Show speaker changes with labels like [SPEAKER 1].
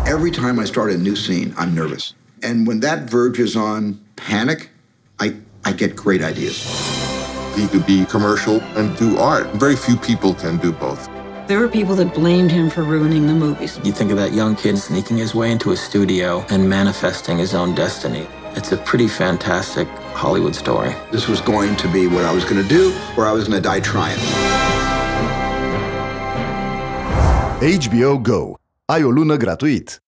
[SPEAKER 1] Every time I start a new scene, I'm nervous. And when that verges on panic, I get great ideas.
[SPEAKER 2] He could be commercial and do art. Very few people can do both.
[SPEAKER 3] There were people that blamed him for ruining the movies.
[SPEAKER 4] You think of that young kid sneaking his way into a studio and manifesting his own destiny. It's a pretty fantastic Hollywood story.
[SPEAKER 1] This was going to be what I was going to do, or I was going to die trying.
[SPEAKER 5] HBO Go. Ai o lună gratuit.